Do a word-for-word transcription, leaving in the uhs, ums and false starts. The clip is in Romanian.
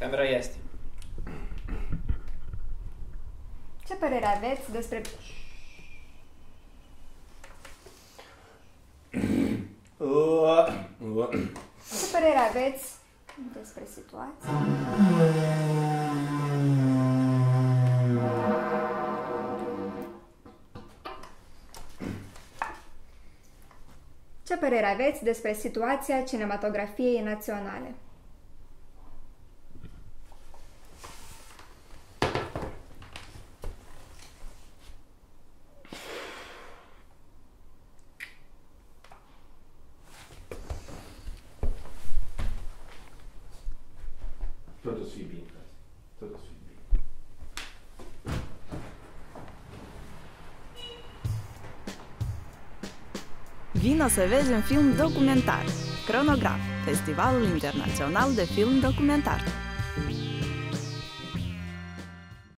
Camera este. Ce părere aveți despre... Ce părere aveți despre situație? Ce părere aveți despre situația cinematografiei naționale? Tot o să fie bine, frate. Tot o să fie bine. Vino să vezi un film documentar. Cronograf, Festivalul Internațional de Film Documentar.